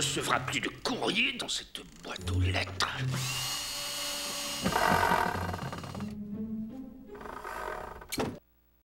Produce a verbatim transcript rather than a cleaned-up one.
recevra plus de courrier dans cette boîte aux lettres.